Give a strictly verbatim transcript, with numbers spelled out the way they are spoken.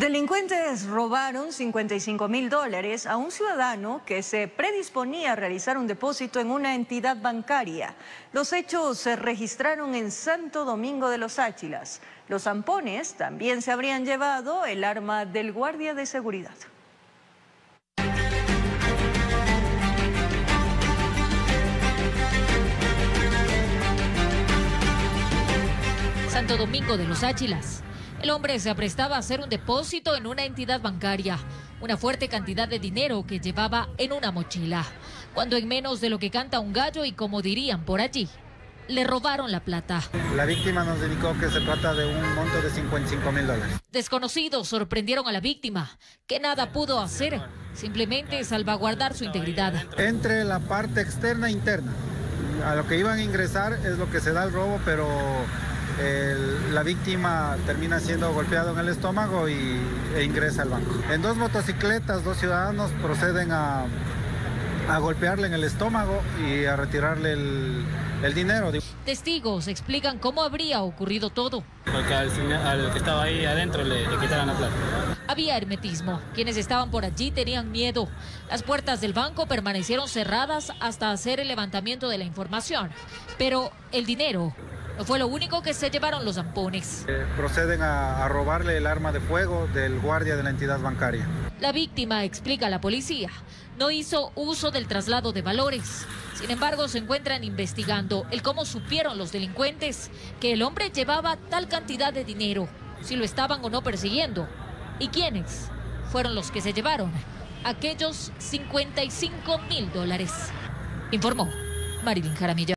Delincuentes robaron cincuenta y cinco mil dólares a un ciudadano que se predisponía a realizar un depósito en una entidad bancaria. Los hechos se registraron en Santo Domingo de los Áchilas. Los zampones también se habrían llevado el arma del guardia de seguridad. Santo Domingo de los Áchilas. El hombre se aprestaba a hacer un depósito en una entidad bancaria, una fuerte cantidad de dinero que llevaba en una mochila, cuando en menos de lo que canta un gallo y como dirían por allí, le robaron la plata. La víctima nos indicó que se trata de un monto de cincuenta y cinco mil dólares. Desconocidos sorprendieron a la víctima, que nada pudo hacer, simplemente salvaguardar su integridad. Entre la parte externa e interna, a lo que iban a ingresar es lo que se da el robo, pero El, la víctima termina siendo golpeado en el estómago y, e ingresa al banco. En dos motocicletas, dos ciudadanos proceden a, a golpearle en el estómago y a retirarle el, el dinero. Testigos explican cómo habría ocurrido todo. Porque al, al que estaba ahí adentro le, le quitaron la plata. Había hermetismo. Quienes estaban por allí tenían miedo. Las puertas del banco permanecieron cerradas hasta hacer el levantamiento de la información. Pero el dinero no fue lo único que se llevaron los zampones. Eh, proceden a, a robarle el arma de fuego del guardia de la entidad bancaria. La víctima, explica a la policía, no hizo uso del traslado de valores. Sin embargo, se encuentran investigando el cómo supieron los delincuentes que el hombre llevaba tal cantidad de dinero, si lo estaban o no persiguiendo, y quiénes fueron los que se llevaron aquellos cincuenta y cinco mil dólares. Informó Marilyn Jaramillo.